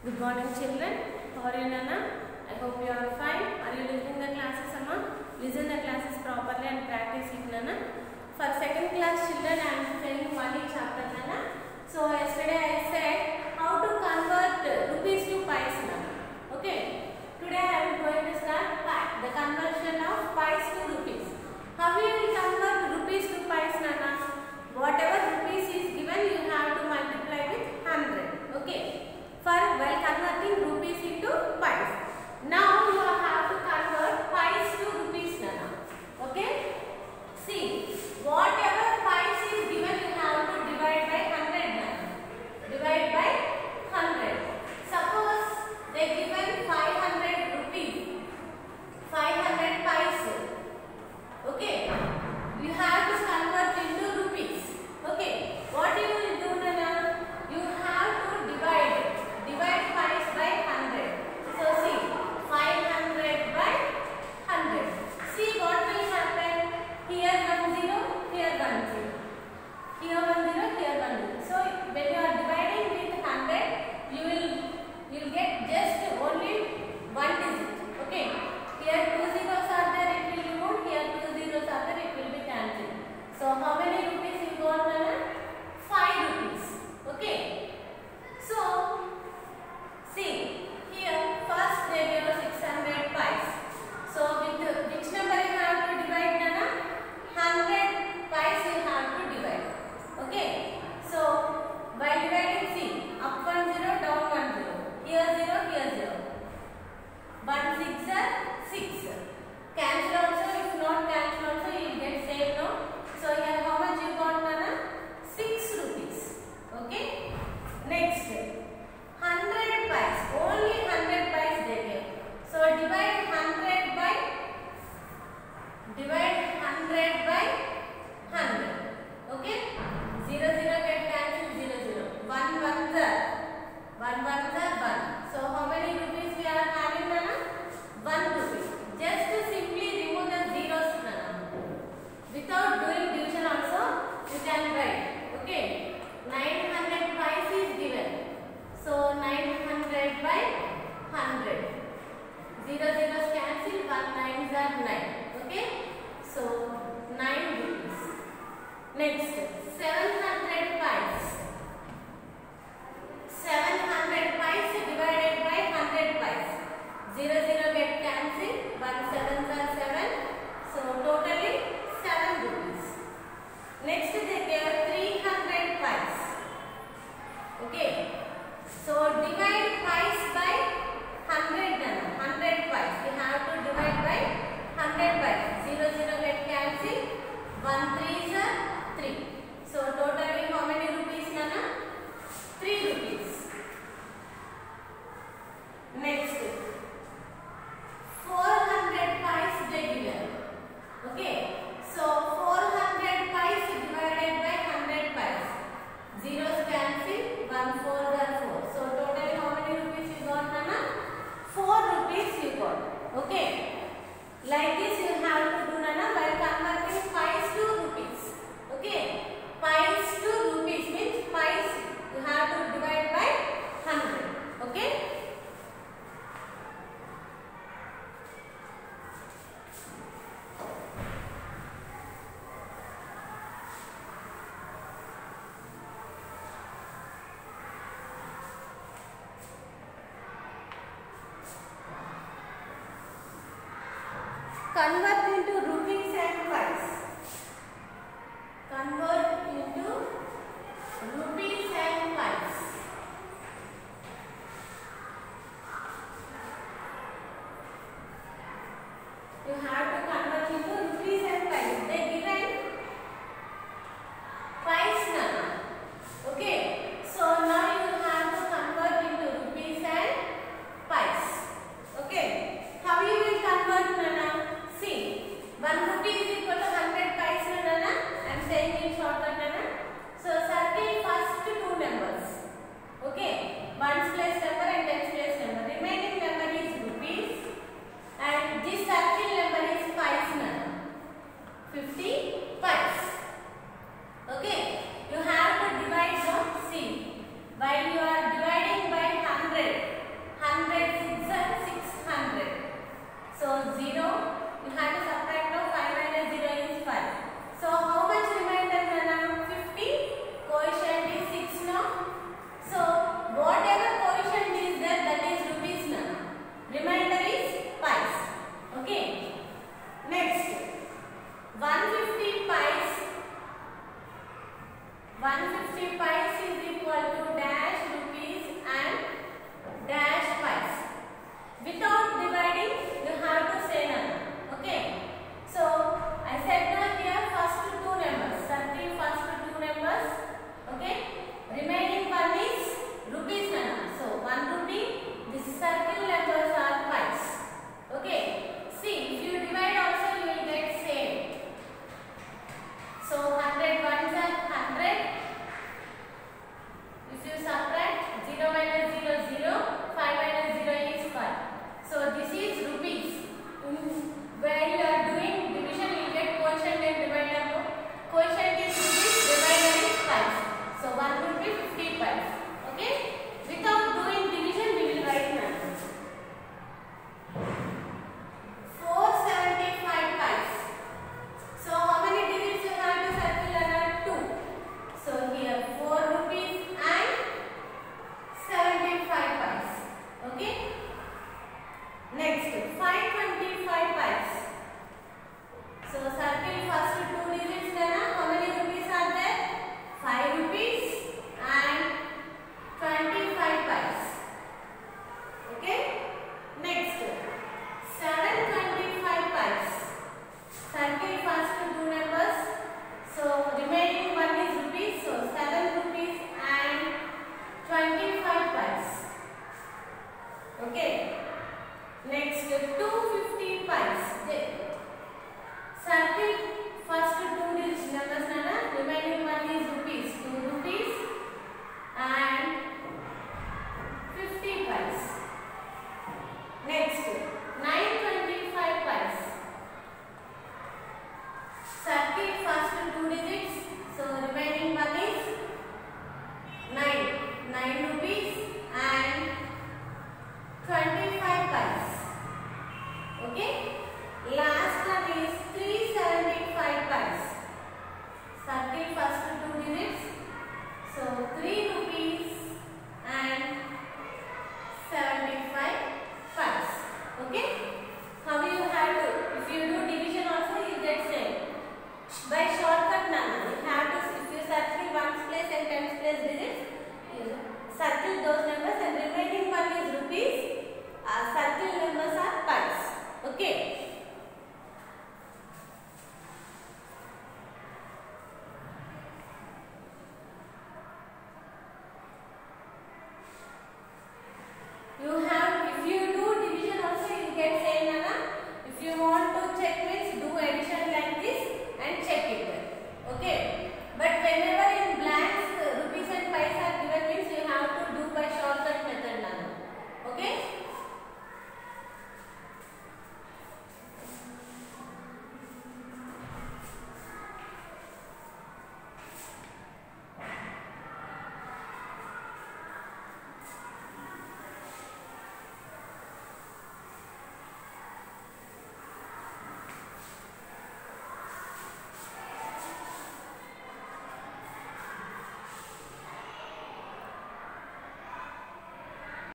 Good morning, children. How are you, Nana? I hope you are fine. Are you listening the classes, Amma? Listen the classes properly and practice it, Nana. For second class children, I am telling one chapter, Nana. So yesterday I said how to convert rupees to pies, Nana. Okay. Today I am going to start the conversion of pies to rupees. How you will convert rupees to pies, Nana? Whatever rupees is given, you have to multiply with 100. Okay. While converting rupees into pies. Now you have to convert pies to rupees, Nana. Okay? See, whatever pies is given, you have to divide by 100, Nana. Divide by 100. Suppose they given 500 rupees. 500 pies. Okay? You have to convert into rupees. Okay? What you will do, Nana? You have to divide pies by 100. So see, 500 by 100. See what will happen? Here 1 0, here 1 0. Here 1 0, here 1 0. So when you are dividing with 100, you will get just only one digit. Okay. Here 2 zeros are there, it will be moved. Here 2 zeros are there, it will be cancelled. So how many rupees you got, Nana? 5 rupees. Okay. So see, here first they gave us 600 pies. So with which number you have to divide, Nana? 100 pies you have to divide. Okay. So by dividing, see, up 1 0, down 1 0. Here 0, here 0. 1 6 are 6. Cancel also, if not cancel also, you will get same, no? So here how much you got, Nana? 6 rupees. Okay. Next. 100 pies, only 100 pies they gave. So divide 100 by 100. Okay? 0 0 get cancelled, 0 0. 1 1s are 1. So how many rupees we are having, Nana? 1 rupee. Just to simply remove the zeros, Nana. Without doing division also, you can write. Okay? 900 pies is given. So 900 by 100. 0 zeros cancel, 1 9s are 9. Okay? So 9 rupees. Next, 700 pies. 700 pies divided by 100 pies. 0 0 get cancelled, 1 7s are 7. So totally 7 rupees. Next they gave 300 pies. Okay. So divide pies by 100, Nana. 100 pies. You have to divide by 100 pies. 0 0 get cancelled. 1 3s are 3. So totally how many rupees, Nana? 3 rupees. Next, 400 pies they given. Okay. So 400 pies divided by 100 pies. Zeros cancel. 1 4 are 4. So totally how many rupees you got, Nana? 4 rupees you got. Okay. Like this you have to do, Nana, by converting pies to rupees. Okay. Pies to rupees means pies you have to divide by 100. Okay. Convert into rupees and pies.